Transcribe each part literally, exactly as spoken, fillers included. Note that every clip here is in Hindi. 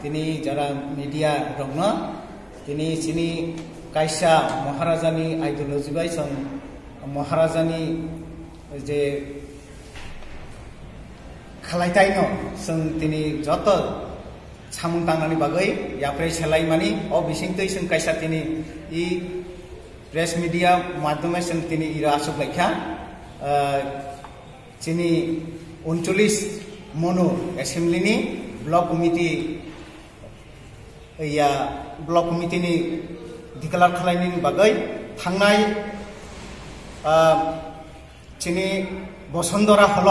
তিনি যারা মিডিয়া রং তিনি চিনি কাইসা মহারাজানি আইডিयोलॉजी बाय जों महाराजानि जे खालायथाय न जों दिनै जत सामुं तांनानि बागै याफ्राय सेलायमानि अ बिसिंतै जों कायसा दिनै इ प्रेस मीडिया माध्यमे जों दिनै इरा आसुगलायखा दिनै उनचल्लिस मनो एसेम्बलिनि ब्लक कमिटि या ब्लक कमिटिनि डिक्लार खालायनायनि बागै थांनाय दिनै बसुंधरा हल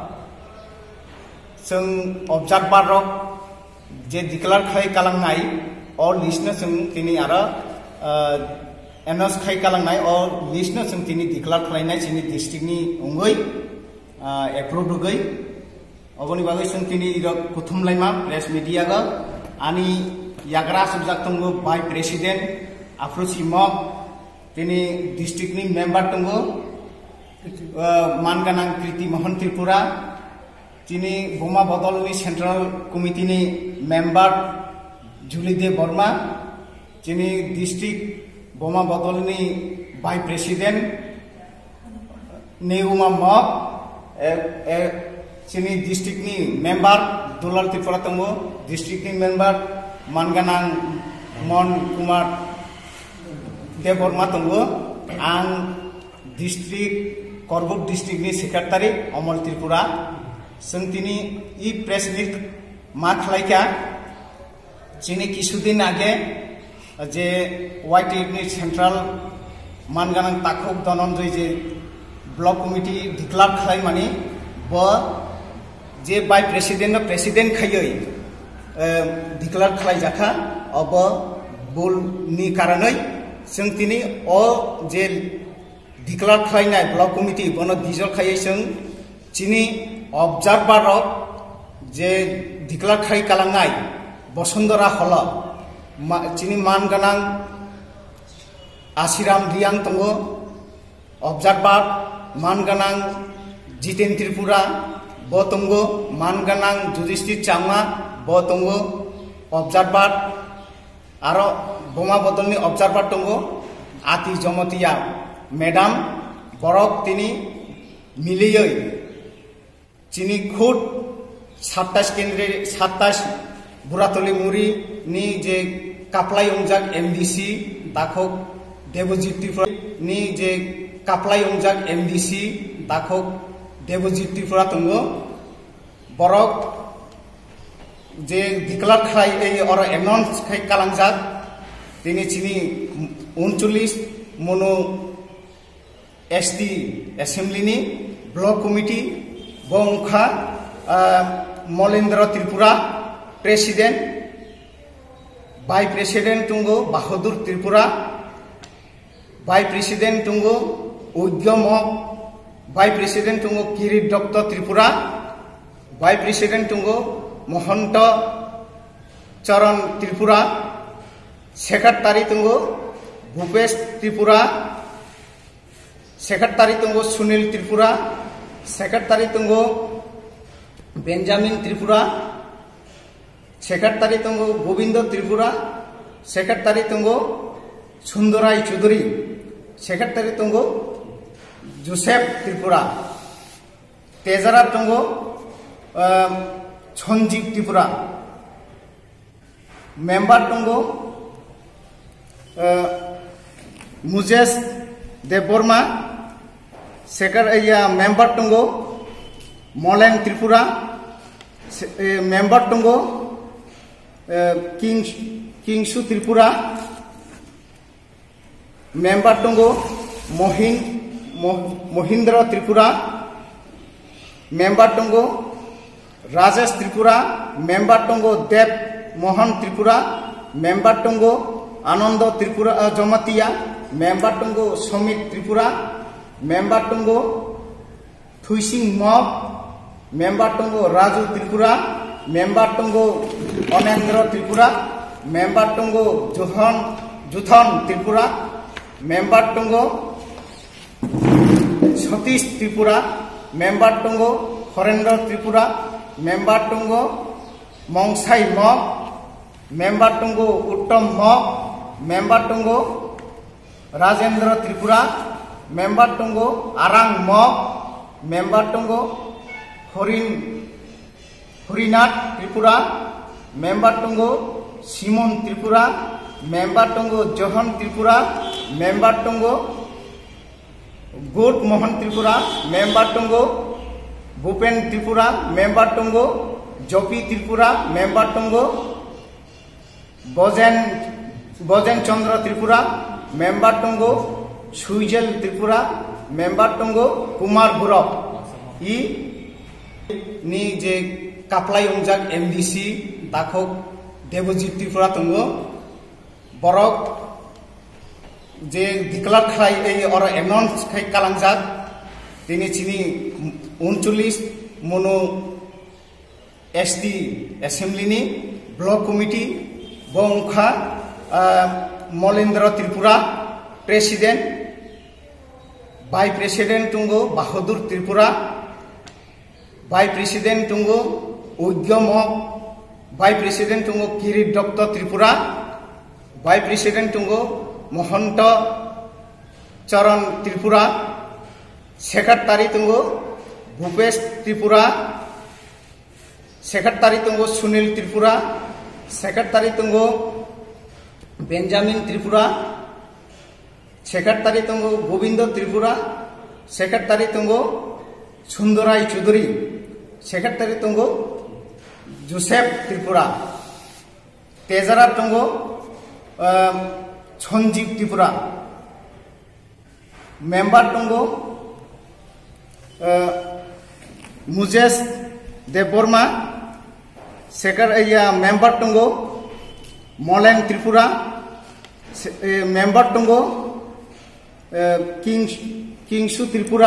जों अबजार्भार जे डिक्लार खालाय कालांनाय अ लिस्टनो जों दिनै आरो एनाउन्स खालाय कालांनाय अ लिस्टनो जों दिनै डिक्लार खालायनाय जोंनि डिस्ट्रिक्टनि अंगै एप्रुभ होगै अबनि बागै जों दिनै कुथुमलायमा प्रेस मीडिया गा आनि याग्रा सब्जेक्ट दंगो बाय प्रेसिडेंट आफ्रुसिमक दिनै डिस्ट्रिक्टनि मेम्बार दंगो मानगानां कृति मोहन त्रिपुरा दिनै बमा बदलनि सेंट्रल कमिटिनि मेम्बार जुलिदेव वर्मा दिनै डिस्ट्रिक्ट बमा बदलनि बाय प्रेसिडेंट नेउमा मक दिनै डिस्ट्रिक्टनि मेम्बार दुलाल त्रिपुरा दंगो डिस्ट्रिक्टनि मेम्बार मानगानां मन कुमार देव वर्मा दंगो आं डिस्ट्रिक्ट करबुक डिस्ट्रिक्टनि सेक्रेटारि अमल त्रिपुरा जों दिनै इ प्रेस मिट मा खालायखा जोंनि किसुदिन आगे जे वाइटिनि सेंट्रल मानगानां ताखुक धनंजय जे ब्लक कमिटि डिक्लार खालायमानि ब जे बाय प्रेसिडेंट प्रेसिडेंट खायै डिक्लार खालायजाखा अब बुलनि कारनै जों दिनै अ जे डिक्लार खालायनाय ब्लक कमिटि बनो डिजल खायै जों दिनै अबजार्भार जे डिक्लार खालाय कालांनाय बसुंधरा हल दिनै मानगानां आसिराम रियां दंगो अबजार्भार मानगानां जितेन त्रिपुरा ब दंगो मानगानां जुदिस्थिर चांगा ब दंगो अबजार्भार आरो बमा बदलनि अबजार्भार दंगो आति जमतिया मेडाम बरक दिनै मिलियै दिनै खुद साताइस केन्द्र साताइस बुरातली मुरी नि जे काप्लाय अंजाक एमडीसी दाखक देवजित त्रिपुरा नि जे काप्लाय अंजाक एमडीसी दाखक देवजित त्रिपुरा दंगो बरक जे डिक्लार खालाय और एनाउन्स खाय कालांजाक दिनै दिनै उनचल्लिस मनो एसटी एसेम्बलिनि ब्लक कमिटि बंखा Malendra Tripura president vice president दंगो बाहादुर त्रिपुरा बाय प्रेसिडेंट दंगो उद्यम बाय प्रेसिडेंट दंगो किरीट दत्त त्रिपुरा बाय प्रेसिडेंट दंगो महंत चरण त्रिपुरा सेक्रेटारि दंगो भूपेश त्रिपुरा सेक्रेटारि दंगो सुनील त्रिपुरा सेक्रेटारि दंगो बेंजामिन त्रिपुरा सेक्रेटारि दंगो गोविंद त्रिपुरा सेक्रेटारि दंगो सुंदराय चौधरी सेक्रेटारि दंगो जोसेफ त्रिपुरा तेजारा दंगो सन्जीव त्रिपुरा मेम्बार दंगो मुजेश देववर्मा सेक्रेटारि मेम्बार दंगो मलें त्रिपुरा मेम्बार दंगो किंसु त्रिपुरा मेम्बार दंगो महिन महिंद्र त्रिपुरा मेम्बार दंगो राजेश त्रिपुरा मेम्बार दंगो देव मोहन त्रिपुरा मेम्बार दंगो आनंद त्रिपुरा जमतिया मेम्बार दंगो समित त्रिपुरा मेम्बार दंगो थुइसिं मक मेम्बार दंगो राजू त्रिपुरा मेम्बार दंगो अनेन्द्र त्रिपुरा मेम्बार दंगो जुथन जुथन त्रिपुरा मेम्बार दंगो सतीश त्रिपुरा मेम्बार दंगो हरेन्द्र त्रिपुरा मेम्बार दंगो Mansai Mak member tunggu Uttam Mok, member tunggu Rajendra Tripura, member tunggu Arang Mok, member tunggu Horin Horinath Tripura, member tunggu Simon Tripura, member tunggu Johan Tripura, member tunggu Good Mohan Tripura, member tunggu Bhupen Tripura, member tunggu Jopi Tripura, member tunggu Bojen Bojen Chandra Tripura, member tunggu Suijal Tripura, member tunggu Kumar Burok. I ni je kaplai ungjak M D C takok Devojit Tripura tunggu borok je declare khai ei or announce khai kalangjak tini chini unchullis mono S T assembly ni block committee bongkha Molendra Tripura president vice president tunggu Bahadur Tripura vice president tunggu Udgyamok vice president tunggu Kirit Doctor Tripura vice president tunggu Mohanto Charan Tripura secretary tunggu Bhupesh Tripura secretary tunggu Sunil Tripura secretary tunggu Benjamin Tripura secretary tunggu Govindo Tripura secretary tunggu Sundarai Chuduri secretary tunggu Joseph Tripura Tezara tunggu Chonjip Tripura member tunggu Mujes Deborma secretary member tunggu Molen Tripura member tunggu King Kingshu Tripura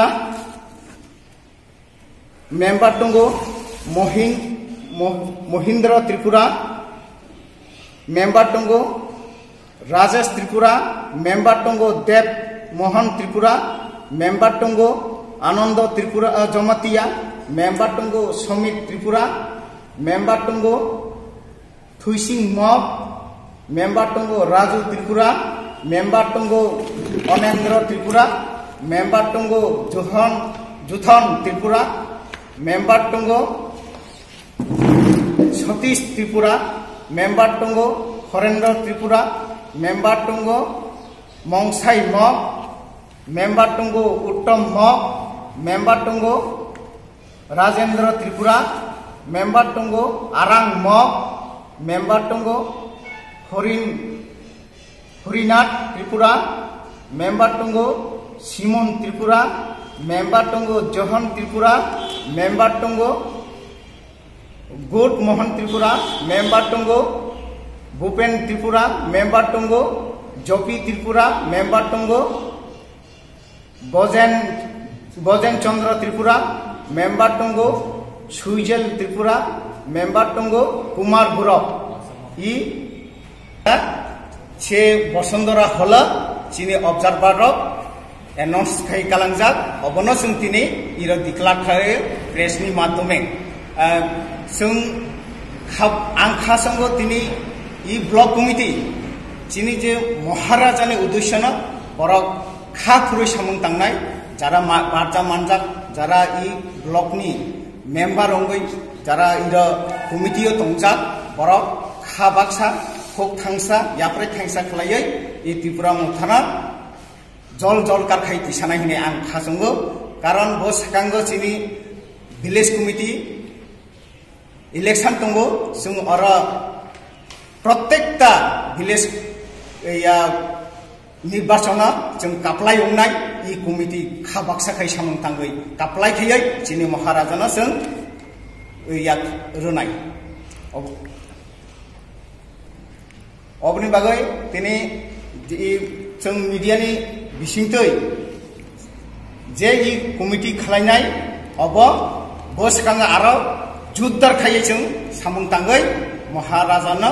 member tunggu Mohin Mohindra Tripura member tunggu Rajesh Tripura member tunggu Dev Mohan Tripura member tunggu Anando Tripura Jomatia member tunggu Somit Tripura member tunggu Thuising Mob member tunggu Raju Tripura member tunggu Onendra Tripura member tunggu Johan Juthon Tripura member tunggu Satish Tripura member tunggu Horendra Tripura member tunggu Mongsai Mok member tunggu Uttam Mok member tunggu Rajendra Tripura member tunggu Arang Mok member tunggu Horin Horinath Tripura member tunggu Simon Tripura member tunggu Johan Tripura member tunggu Good Mohan Tripura member tunggu Bhupen Tripura member tunggu Jopi Tripura member tunggu Bojen Bojen Chandra Tripura member tunggu Suijal Tripura member tunggu Kumar Burok. I che Bosondora hola chini observer rok announce khai kalangjak obono sung tini iro declare khai press ni madhyome sung khab angkha sango tini I block committee chini je Maharaja ni uddeshona borok kha khurui samung tangnai jara barja manjak jara I block ni member ongoi jara iro committee o tongjak borok kha baksa khok thangsa yapre thangsa khlaiयै I Tripura Muthana jol jol kar khai tisanai hine ang khasungo karon bo sakango chini village committee election tongo sung ora प्रत्येकटा ভিলেজ या निर्वाचना जों काप्लाय अंगनाय इ कमिटि खाबाक्सा खाय सामं थांगै काप्लाय खैयै चिनि महाराजाना जों या रोनाय अबनि बागै तिनि जों मिडियानि बिसिंतै जे इ कमिटि खालायनाय अब बसखांगा आरो जुद्दार खायै जों सामं थांगै महाराजाना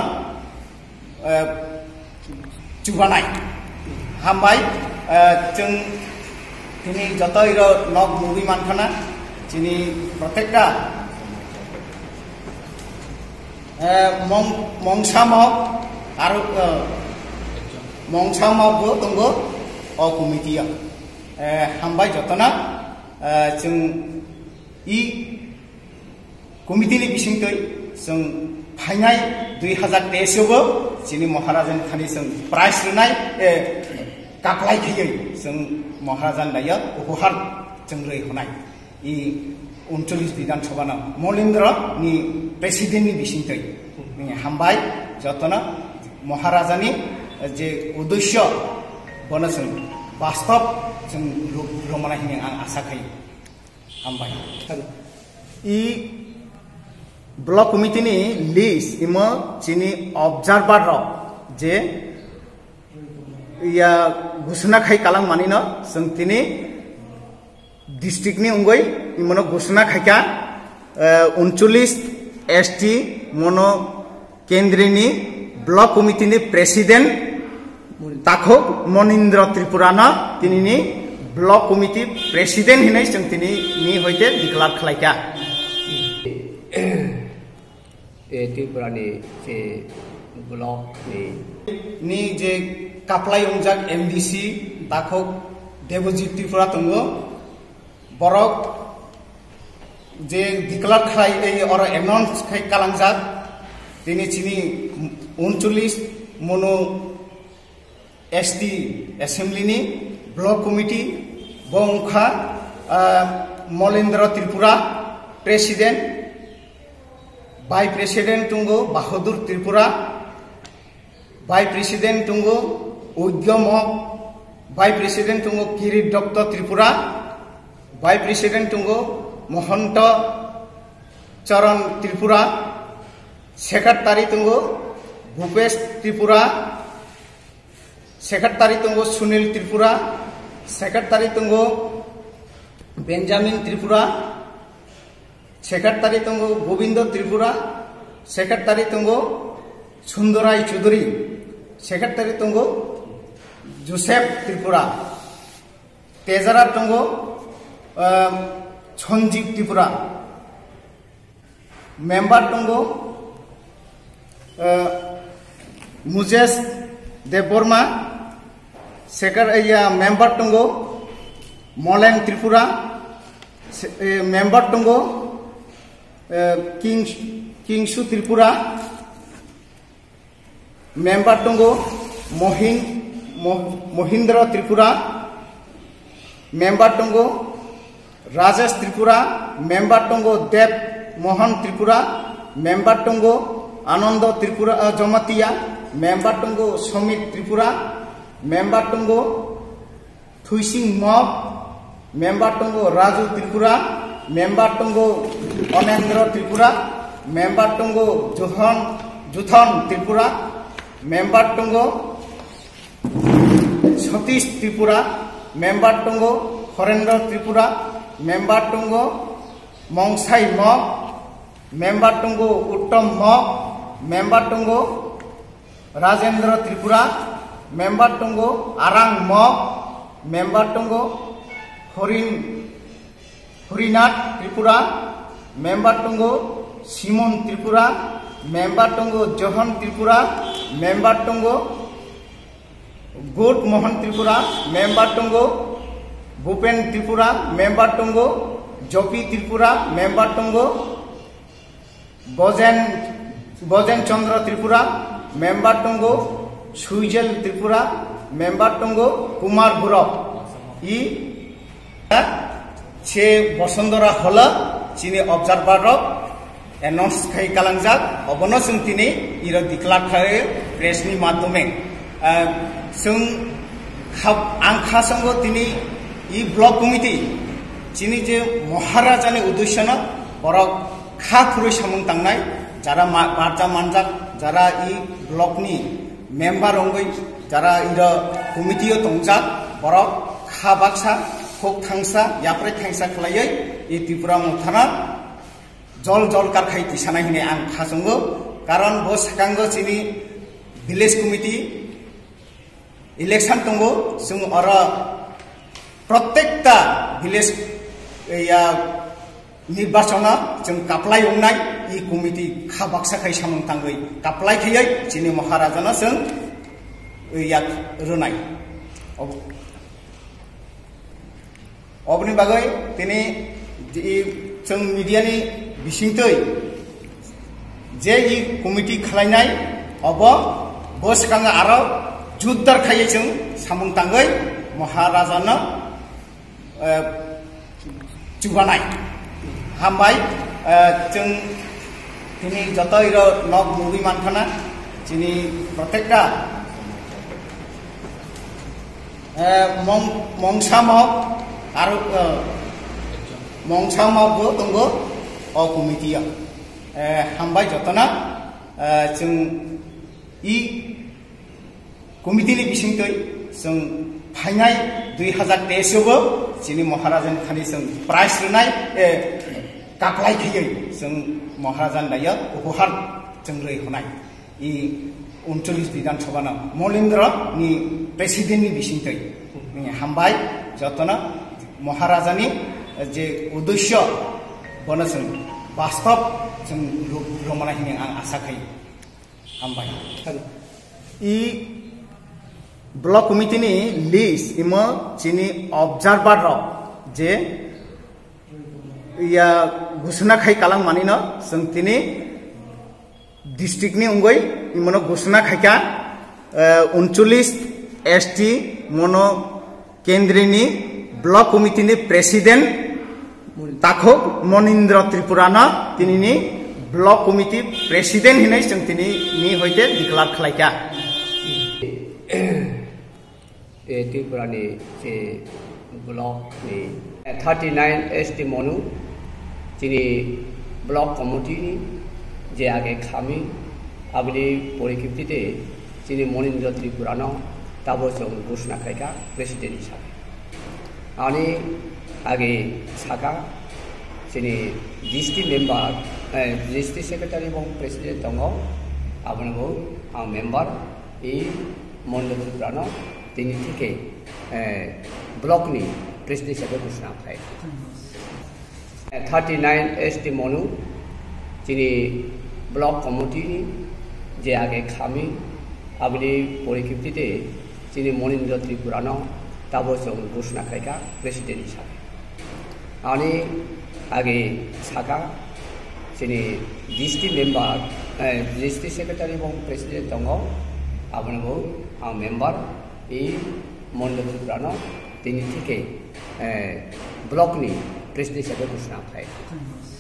जुगानाय हामबाय जों दिनै जतै र नग मुभि मानखाना दिनै प्रत्येकटा mongsamok aru mongsamok bo tunggu o komiti ya hambai jotona jeng i komiti ni bisingtoi jeng फाइनाय दुई हजार तेईसआवबो जोंनि महाराजानि खालि जों प्राइज होनाय कापलाय थैयै जों महाराजानि दायो उपहार जों रै होनाय इ उनसल्लिस विधानसभानाव मलिन्द्रनि प्रेसिडेन्टनि बिसिंथै हामबाय जतना महाराजानि जे उद्देश्य बनो जों बास्तव जों रमाना होनो आं आसा खायो हामबाय इ ब्लक कमिटी नि लिस्ट इमो चिनी ऑब्जर्वर रो जे या घोषणा खाई कालां मानी न जों तिनी डिस्ट्रिक्ट नि अंगै इमनो घोषणा खायका उनचल्लिस एसटी मनो केंद्रनि ब्लक कमिटी नि प्रेसिडेंट ताखो मनिन्द्र त्रिपुराना तिनी ब्लक कमिटी प्रेसिडेंट हिनै जों तिनी नि होइते डिक्लेयार खालायका त्रिपुरानि जे ब्लक नि जे कापलाय उंजाक एमडीसी ताखौ देवजित त्रिपुरा दंगो बरक जे डिक्लेयार खालाय और एनाउंस खाय कालांजाक दिनै चिनि उनचल्लिस मनो एसटी एसेम्बलिनि ब्लक कमिटी बंखा Malindra Tripura president By President tunggu Bahadur Tripura, By President tunggu Udgyamok, By President tunggu Kirit Doctor Tripura, By President tunggu Mohanto Charan Tripura, Secretary tunggu Bhupesh Tripura, Secretary tunggu Sunil Tripura, Secretary tunggu Benjamin Tripura, Secretary tunggu Govindo Tripura, Secretary tunggu Sundarai Chuduri, Secretary tunggu Joseph Tripura, Tezara tunggu Chonjip Tripura, Member tunggu Mujes Deborma, Secretary Member tunggu Molen Tripura, Member tunggu King Kingshu Tripura, Member tunggu Mohin Mohindra Tripura, Member tunggu Rajesh Tripura, Member tunggu Dev Mohan Tripura, Member tunggu Anando Tripura Jomatia, Member tunggu Somit Tripura, Member tunggu Thuising Mob, Member tunggu Raju Tripura, Member tunggu Onendra Tripura, Member tunggu Johan Juthon Tripura, Member tunggu Satish Tripura, Member tunggu Horendra Tripura, Member tunggu Mongsai Mok, Member tunggu Uttam Mok, Member tunggu Rajendra Tripura, Member tunggu Arang Mok, Member tunggu Horin Horinath Tripura, Member tunggu Simon Tripura, Member tunggu Johan Tripura, Member tunggu Good Mohan Tripura, Member tunggu Bhupen Tripura, Member tunggu Jopi Tripura, Member tunggu Bojen Bojen Chandra Tripura, Member tunggu Suijal Tripura, Member tunggu Kumar Burok. I से बसंतरा हल चिनी ऑब्जर्वर रो एनाउंस खाई कालांजाक अबनो जों दिनै इरो डिक्लेयार खायो प्रेसनि माध्यमे जों आं खासंगो दिनै इ ब्लक कमिटी चिनी जे महाराजानि उद्देश्यन बरक खा खुरै सामुं तांनाय जारा बारजा मानजाक जारा इ ब्लकनि मेम्बार अंगै जारा इरो कमिटियो दंजाक बरक खा बाक्सा खोक थांसा याप्रे थांसा खलायै इ त्रिपुरा मथाना जल जल कारखाय दिसानाय होने आं खासंगो कारण बो साकांगो चिनि विलेज कमिटी इलेक्शन दंगो जों अर प्रत्येकटा विलेज या निर्वाचन जों कापलाय अंनाय इ इ कमिटी खाबाक्सा खाय सामं थांगै काप्लाय खैयै चिनि महाराजानो जों याक रोनाय अबनि बागै तिनि जों मिडियानि बिसिंतै जे इ कमिटी खालायनाय अब बसखाङा आरो जुद्धार खायै जों सामं थांगै महाराजानो जुगानाय हामबाय जों तिनि जतै र नग मुभि मानखाना चिनि प्रत्येकटा मंसा मग आरो मंसा मगबो दंबो अ कमिटिया हामबाय जतना जों इ कमिटिनि बिसिंतै जों फाइनाय दुई हजार तेईसआवबो चिनि महाराजानि खालि जों प्राइज होनाय काप्लाय खैयै जों महाराजानि दायो उपहार जों रै होनाय इ उनचल्लिस विधानसभानो मलिन्द्रनि प्रेसिडेन्टनि बिसिंतै हामबाय जतना महाराजानि जे उद्देश्य बनो जों बास्तव जों रमानाय होनना आं आसा खायो हामबाय इ ब्लक कमिटिनि लिस्ट इमो चिनि ऑब्जर्वर र जे या घोषणा खाय कालां मानिनो जों तिनि डिस्ट्रिक्टनि अंगै इमनो घोषणा खायका उनचल्लिस एसटी मनो केन्द्रनि ब्लक कमिटिनि प्रेसिडेंट ताखो मनिन्द्र त्रिपुरानो तिनिनि ब्लक कमिटी प्रेसिडेंट हिनै जों तिनि नि होइते डिक्लेयार खालायका ए त्रिपुरानि जे ब्लक नि थर्टी नाइन एसटी मनु जिनि ब्लक कमिटी जे आगे खामी आबनि परिकिप्तिते जिनि मनिन्द्र त्रिपुरानो ताबो जों घोषणा खायका प्रेसिडेंट हिसाबै आनि आगे साका जिनि डिस्ट्रिक्ट मेम्बार डिस्ट्रिक्ट सेक्रेटारि बं प्रेसिडेंट दङ आबनगो आं मेम्बार इ मनिन्द्र त्रिपुरानो तिनि थिके ब्लकनि प्रेसिडेंट हिसाबै घोषणा खाय थर्टी नाइन एसटी मनु जिनि ब्लक कमिटी जे आगे खामी आबनि परिकिप्तिते जिनि मनिन्द्र त्रिपुरानो ताबो जों घोषणा खायका प्रेसिडेंट हिसाबै आनि आगे साका जिनि डिस्ट्रिक्ट मेम्बार डिस्ट्रिक्ट सेक्रेटारि बं प्रेसिडेंट दङ आबनगो आं मेम्बार इ मनिन्द्र त्रिपुरानो तिनि थिके ब्लकनि प्रेसिडेंट हिसाबै घोषणा खाय